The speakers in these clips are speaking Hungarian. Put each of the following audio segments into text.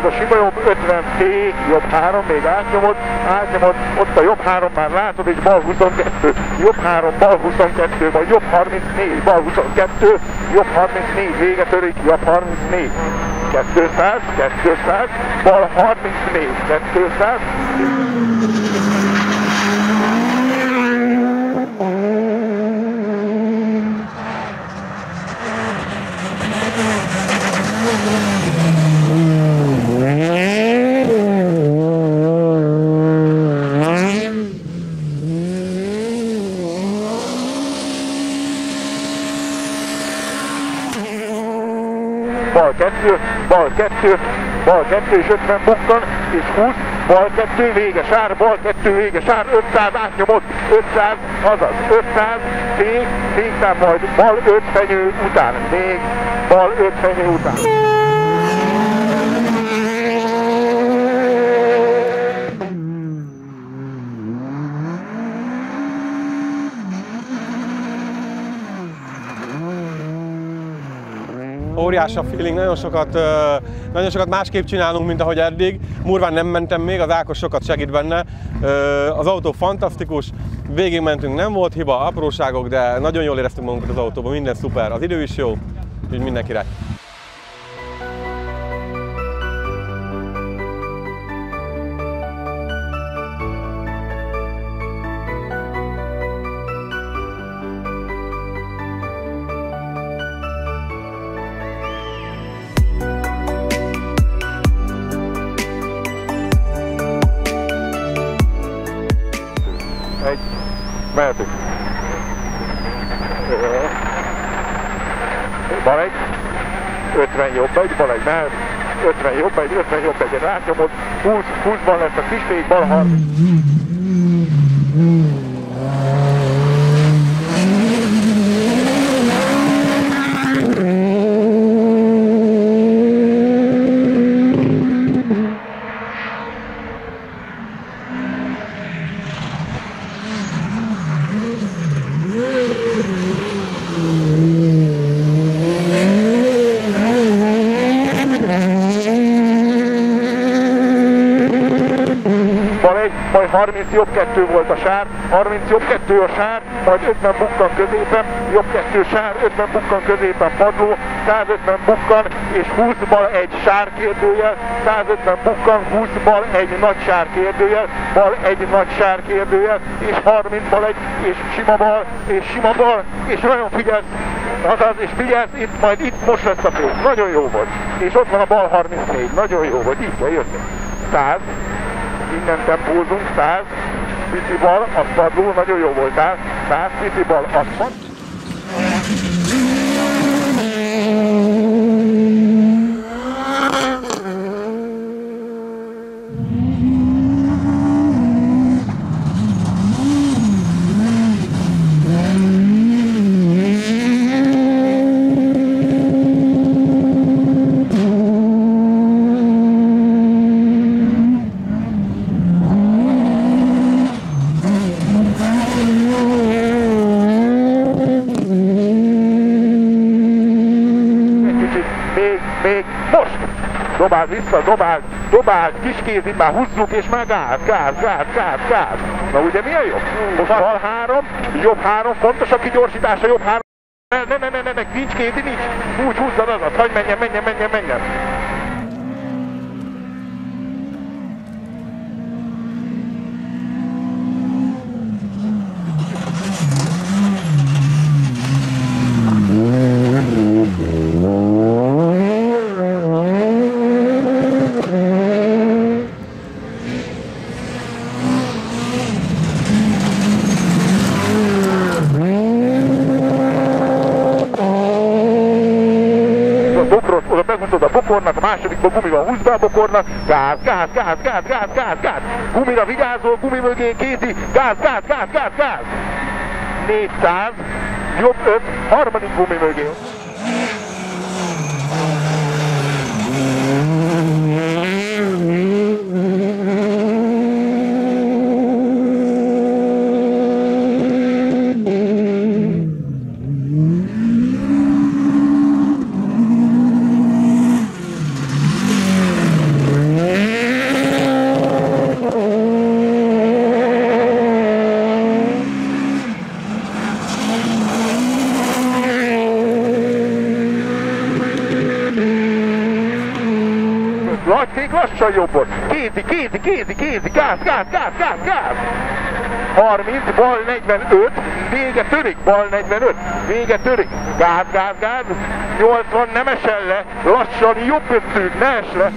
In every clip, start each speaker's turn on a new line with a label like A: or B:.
A: majd a sima jobb 50 fék, jobb 3, még átnyomod, ott a jobb 3 már látod, és bal 22, jobb 3, bal 22, majd jobb 34, bal 22, jobb 34, vége törik, jobb 34, 200, 200, bal 34, 200. Bal 2, bal 2, bal 2 és 50 bukkan, és 20, bal 2 vége sár, bal 2 vége sár, 500 átnyomod, 500, azaz 500, fék, féktám majd bal 5 fenyő után, még bal 5 fenyő után.
B: Óriás a feeling, nagyon sokat másképp csinálunk, mint ahogy eddig. Murván nem mentem még, az Ákos sokat segít benne. Az autó fantasztikus, végigmentünk, nem volt hiba, apróságok, de nagyon jól éreztünk magunkat az autóban, minden szuper, az idő is jó, úgyhogy minden király.
A: Mehetünk. Bal egy, 50 jobb egy, bal egy, mehet, 50 jobb egy, 50 jobb egyet átnyomod, 20-ban lesz a kisfék, bal 30. Majd 30 jobb 2 volt a sár, 30 jobb 2 a sár, majd 50 bukkan középen, jobb 2 sár, 50 bukkan középen padló, 150 bukkan és 20-bal egy sár kérdőjel, 150 bukkan, 20-bal egy nagy sár kérdőjel, bal egy nagy sár kérdőjel, és 30-bal egy, és sima bal, és nagyon figyelsz, azaz, és figyelsz, itt most lesz a fék, nagyon jó volt, és ott van a bal 34, nagyon jó volt, így kell jönni, 100, innen tempózunk, 100, pici bal, aszpadló, nagyon jó voltál, 100, pici bal, aszpad. Még most! Dobáld vissza, dobáld, kiskézig már húzzuk, és már gáz. Na ugye milyen jobb? Most bal 3, jobb 3, fontos a kigyorsítása, jobb 3. Ne, nincs kézi, nincs. Úgy húzzad azaz, hagyj menjen. Oda megmutatod a bokornak, a másodikban gumival húzd be a bokornak, gáz, gumira vigyázol, gumi mögé kézi, gáz, 400, jobb 5, harmadik gumi mögé. Lacék lassan jobbon. Kézi, gáz. 30, bal 45, vége törik, bal 45, vége törik, gáz. 80, nem esel le, lassan, jobb ötszűk, ne es le.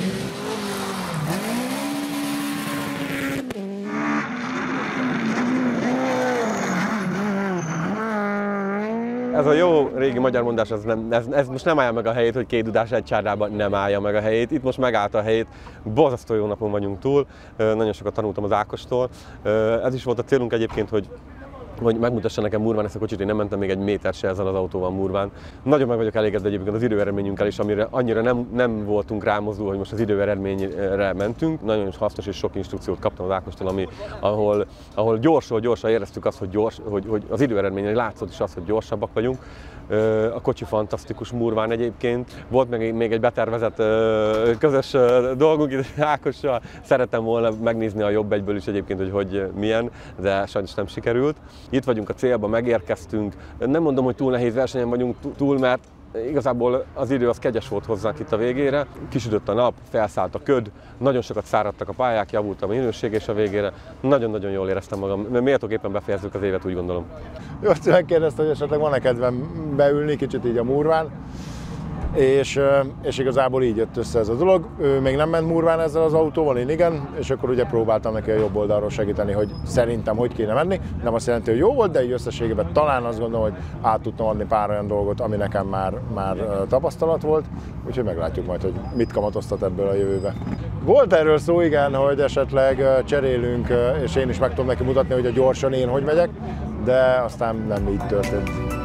B: Ez a jó régi magyar mondás, ez most nem állja meg a helyét, hogy két dudás egy csárdában nem állja meg a helyét. Itt most megállt a helyét, borzasztó jó napon vagyunk túl, nagyon sokat tanultam az Ákostól. Ez is volt a célunk egyébként, hogy megmutassa nekem Murván ezt a kocsit, én nem mentem még egy méter se ezzel az autóval Murván. Nagyon meg vagyok elégedve egyébként az időeredményünkkel is, amire annyira nem voltunk rámozdulva, hogy most az időeredményre mentünk. Nagyon hasznos és sok instrukciót kaptam az Ákostól, ahol gyorsan éreztük azt, hogy az időeredményen látszott is az, hogy gyorsabbak vagyunk. A kocsi fantasztikus Murván egyébként. Volt még egy betervezett közös dolgunk itt Ákossal. Szerettem volna megnézni a jobb egyből is egyébként, hogy milyen, de sajnos nem sikerült. Itt vagyunk a célba, megérkeztünk. Nem mondom, hogy túl nehéz versenyen vagyunk túl, mert igazából az idő az kegyes volt hozzánk itt a végére. Kisütött a nap, felszállt a köd, nagyon sokat száradtak a pályák, javult a minőség, és a végére nagyon-nagyon jól éreztem magam. Méltóképpen befejezzük az évet, úgy gondolom.
C: Jó, azt megkérdezte, hogy esetleg van-e kedvem beülni kicsit így a Murván, és igazából így jött össze ez a dolog. Ő még nem ment Murván ezzel az autóval, én igen, és akkor ugye próbáltam neki a jobb oldalról segíteni, hogy szerintem hogy kéne menni. Nem azt jelenti, hogy jó volt, de így összességében talán azt gondolom, hogy át tudtam adni pár olyan dolgot, ami nekem már tapasztalat volt, úgyhogy meglátjuk majd, hogy mit kamatoztat ebből a jövőbe. Volt erről szó, igen, hogy esetleg cserélünk, és én is meg tudom neki mutatni, hogy a gyorsan én hogy megyek, de aztán nem így történt.